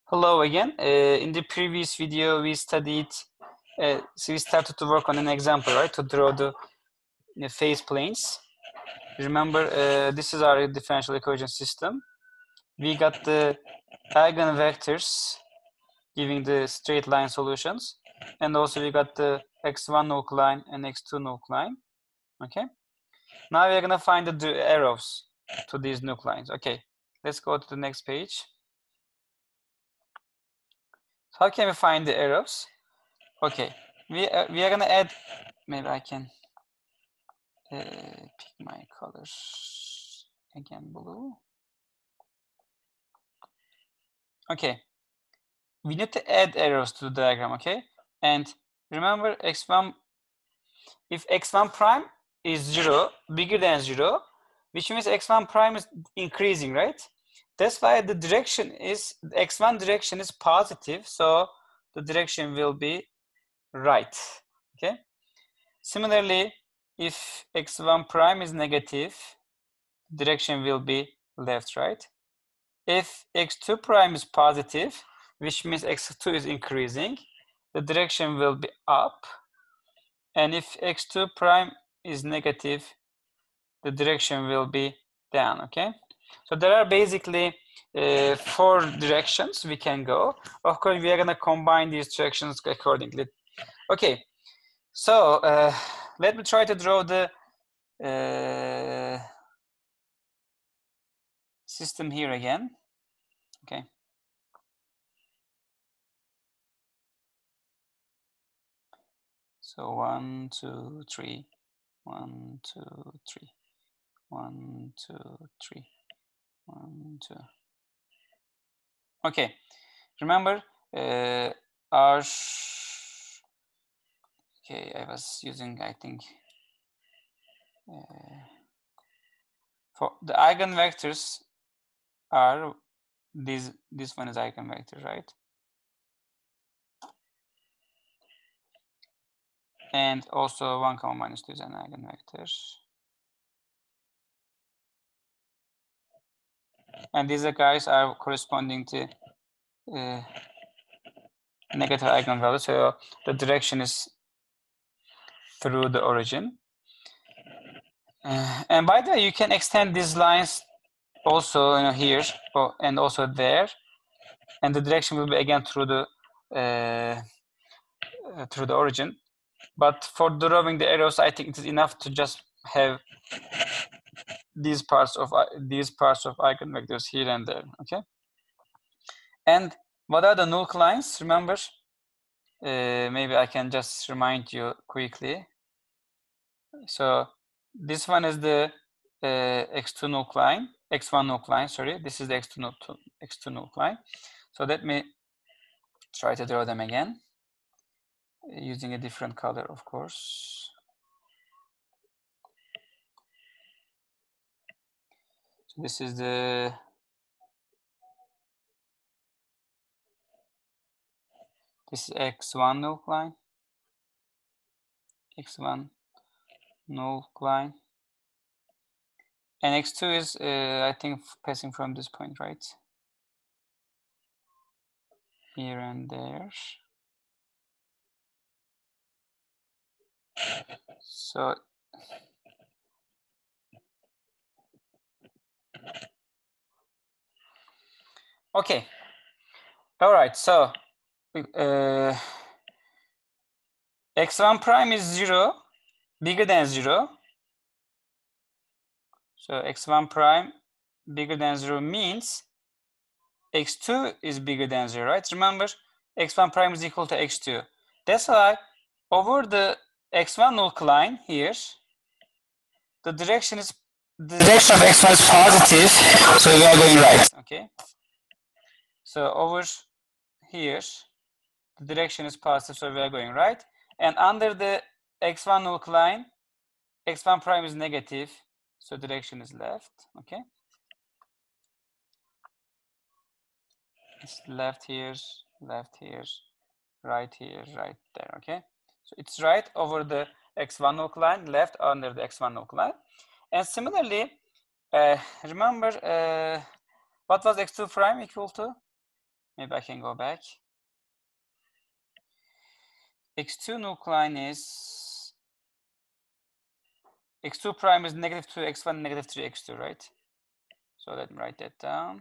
Hello again. In the previous video, we studied, so we started to work on an example, right? To draw the phase planes. Remember, this is our differential equation system. We got the eigenvectors giving the straight line solutions. And also we got the x1 null line and x2 null line. Okay. Now we're gonna find the arrows to these null lines. Okay. Let's go to the next page. How can we find the arrows? Okay, we are gonna add. Maybe I can pick my colors again, blue. Okay, we need to add arrows to the diagram. Okay, and remember x1. If x1 prime is 0, bigger than 0, which means x1 prime is increasing, right? That's why the direction is x1 direction is positive, so the direction will be right. Okay. Similarly, if x1 prime is negative, direction will be left, right? If x2 prime is positive, which means x2 is increasing, the direction will be up. And if x2 prime is negative, the direction will be down, okay? So there are basically 4 directions we can go. Of course, we are gonna combine these directions accordingly. Okay, so let me try to draw the system here again. Okay. So 1, 2, 3, 1, 2, 3, 1, 2, 3, 1, 2. Okay. Remember our. Okay, I was using, I think, for the eigenvectors are this one is eigenvector, right? And also 1, minus 2 is an eigenvector. And these guys are corresponding to negative eigenvalue, so the direction is through the origin. And by the way, you can extend these lines also, here and also there, and the direction will be again through the origin. But for drawing the arrows, I think it is enough to just have these parts of eigenvectors here and there. Okay. And what are the null lines? Remember, maybe I can just remind you quickly. So this one is the x2 null line, x1 null line, sorry. This is the x2 null line. So let me try to draw them again using a different color, of course. So this is the x1 null line, x1 null line, and x2 is I think passing from this point, right? Here and there. So okay, all right. So x1 prime is 0, bigger than 0. So x1 prime bigger than 0 means x2 is bigger than 0, right? Remember, x1 prime is equal to x2. That's why over the x1 null line here, the direction of x1 is positive, so we are going right. Okay. So over here, the direction is positive, so we are going right. And under the x1 null line, x1 prime is negative, so direction is left. Okay. It's left here, right here, right there. Okay. So it's right over the x1 null line, left under the x1 null line. And similarly, remember what was x2 prime equal to? Maybe I can go back. X2 nucline is X2 prime is negative 2, X1, negative 3, X2, right? So let me write that down.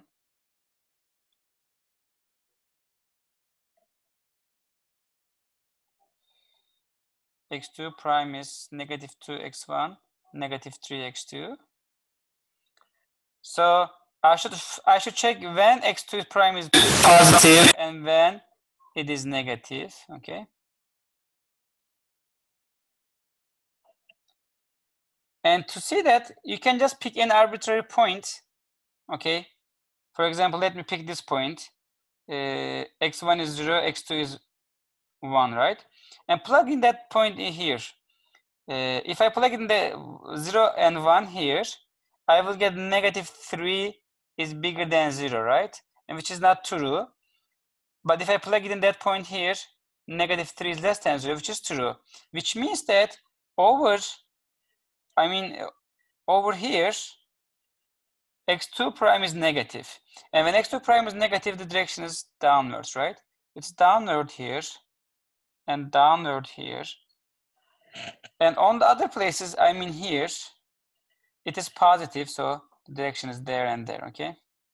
X2 prime is negative 2, X1, negative 3, X2. So I should check when X2 prime is positive and when it is negative, okay? And to see that, you can just pick an arbitrary point, okay? For example, let me pick this point. X1 is 0, X2 is 1, right? And plug in that point in here. If I plug in the 0 and 1 here, I will get negative 3 is bigger than 0, right? And which is not true. But if I plug it in that point here, negative 3 is less than 0, which is true. Which means that over here, x2 prime is negative. And when x2 prime is negative, the direction is downwards, right? It's downward here and downward here. And on the other places, here, it is positive, so the direction is there and there, okay?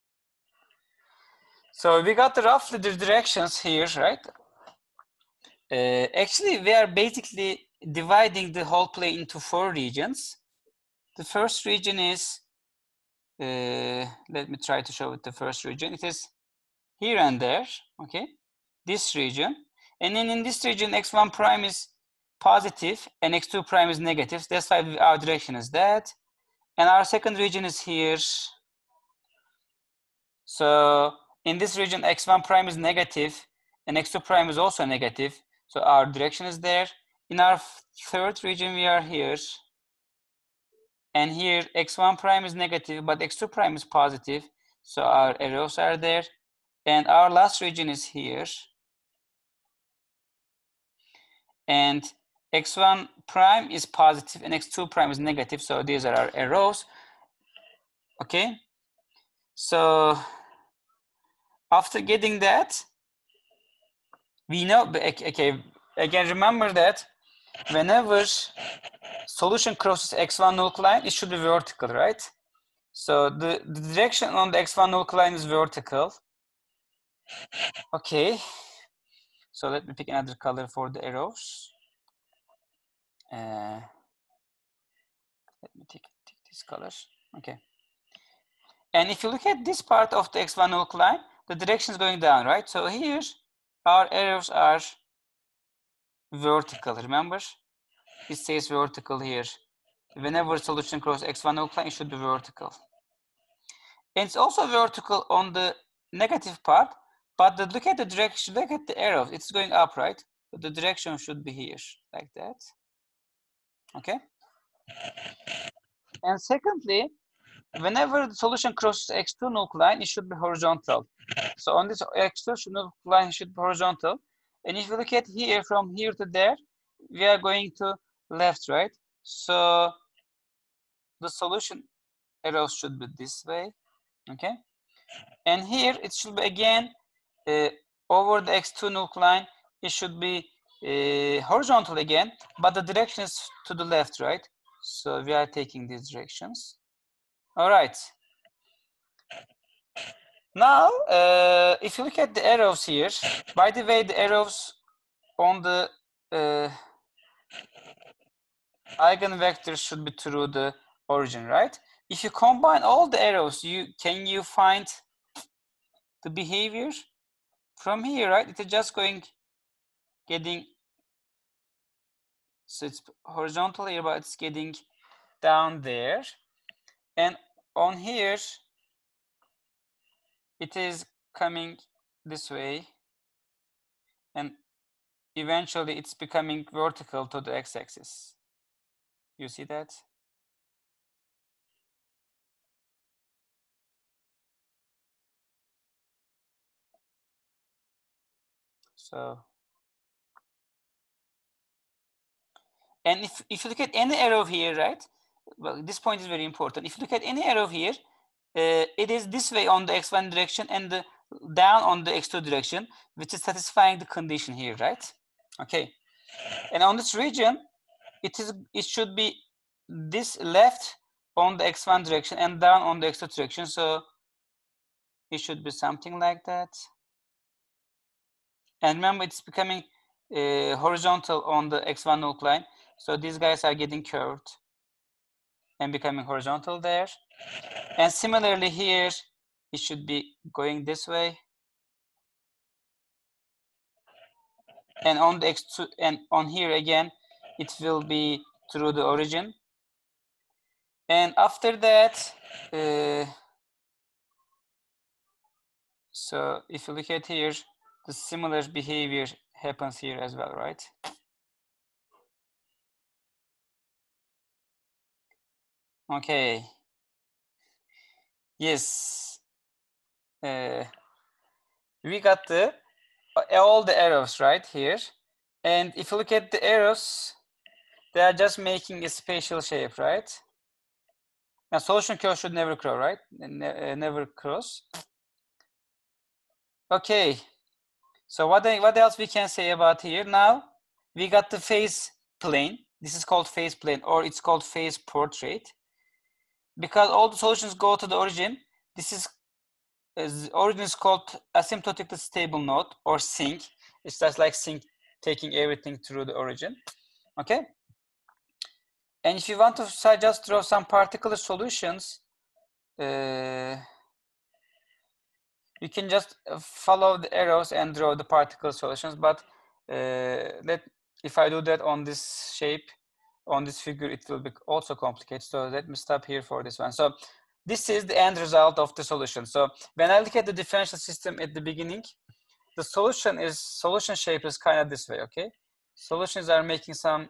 So we got roughly the directions here, right? Actually, we are basically dividing the whole plane into 4 regions. The first region is, let me try to show it the first region. It is here and there, okay? This region. And then in this region, x1 prime is positive and x2 prime is negative. That's why our direction is that. And our second region is here. So in this region, x1 prime is negative and x2 prime is also negative. So our direction is there. In our third region, we are here. And here, x1 prime is negative, but x2 prime is positive. So our arrows are there. And our last region is here. And x1 prime is positive and x2 prime is negative. So these are our arrows. Okay. So after getting that, we know, okay, again, remember that whenever solution crosses x1 nucline, it should be vertical, right? So the direction on the x1 nucline is vertical. Okay. So let me pick another color for the arrows. Let me take this color. Okay. And if you look at this part of the x1 nucline, the direction is going down, right? So here, our arrows are vertical, remember? It says vertical here. Whenever solution crosses x1 nucline, it should be vertical. And it's also vertical on the negative part, but look at the direction, look at the arrows, it's going up, right? But the direction should be here, like that. Okay? And secondly, whenever the solution crosses x2 nucline, it should be horizontal. So on this x2 nucline, it should be horizontal. And if you look at here, from here to there, we are going to left, right? So the solution arrows should be this way, okay? And here it should be again over the x2 nucline, it should be horizontal again, but the direction is to the left, right? So we are taking these directions. All right. Now, if you look at the arrows here, by the way, the arrows on the eigenvectors should be through the origin, right? If you combine all the arrows, can you find the behavior from here, right? It is just getting, so it's horizontal here, but it's getting down there. And on here, it is coming this way. And eventually it's becoming vertical to the x-axis. You see that? So, and if you look at any arrow here, right? Well, this point is very important. If you look at any arrow here, it is this way on the x1 direction, and the down on the x2 direction, which is satisfying the condition here, right? Okay. And on this region, it should be this left on the x1 direction and down on the x2 direction. So it should be something like that. And remember, it's becoming horizontal on the x1 null line. So these guys are getting curved and becoming horizontal there. And similarly here, it should be going this way. And on the x2 and on here again, it will be through the origin. And after that, so if you look at here, the similar behavior happens here as well, right? Okay. Yes. We got all the arrows right here. And if you look at the arrows, they are just making a spatial shape, right? Now solution curve should never cross, right? Never cross. Okay. So what else we can say about here? Now we got the phase plane. This is called phase plane, or it's called phase portrait. Because all the solutions go to the origin, this is origin is called asymptotically stable node, or sink. It's just like sink, taking everything through the origin. Okay. And if you want to just draw some particular solutions, you can just follow the arrows and draw the particle solutions. But if I do that on this shape, on this figure, it will be also complicated. So let me stop here for this one. So this is the end result of the solution. So when I look at the differential system at the beginning, the solution shape is kind of this way, okay? Solutions are making some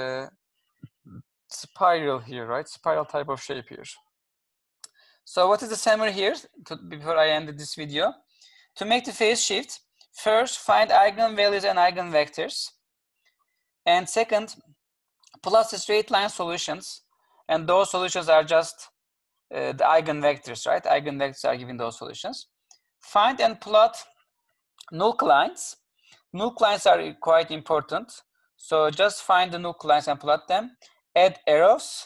spiral here, right? Spiral type of shape here. So what is the summary here before I end this video? To make the phase shift, first find eigenvalues and eigenvectors. And second, plot the straight line solutions. And those solutions are just the eigenvectors, right? Eigenvectors are giving those solutions. Find and plot null lines. Null lines are quite important. So just find the null lines and plot them. Add arrows.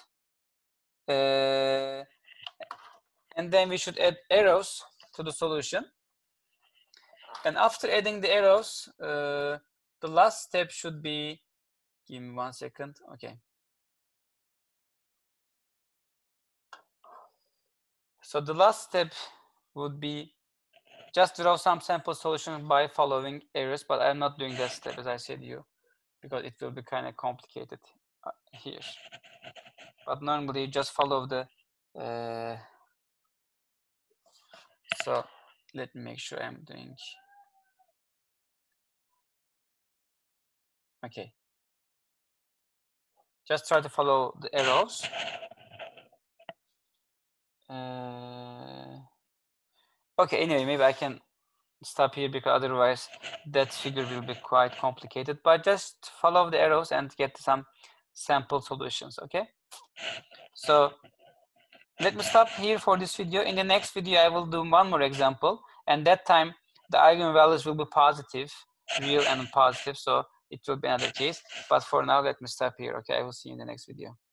And then we should add arrows to the solution. And after adding the arrows, the last step should be, give me 1 second, okay. So the last step would be just draw some sample solution by following arrows, but I'm not doing that step, as I said to you, because it will be kind of complicated here. But normally you just follow the, so let me make sure I'm doing, okay. Just try to follow the arrows. Okay, anyway, maybe I can stop here because otherwise that figure will be quite complicated, but just follow the arrows and get some sample solutions, okay? So let me stop here for this video. In the next video, I will do one more example, and that time the eigenvalues will be positive, real and positive, so it will be another case. But for now, let me stop here, okay? I will see you in the next video.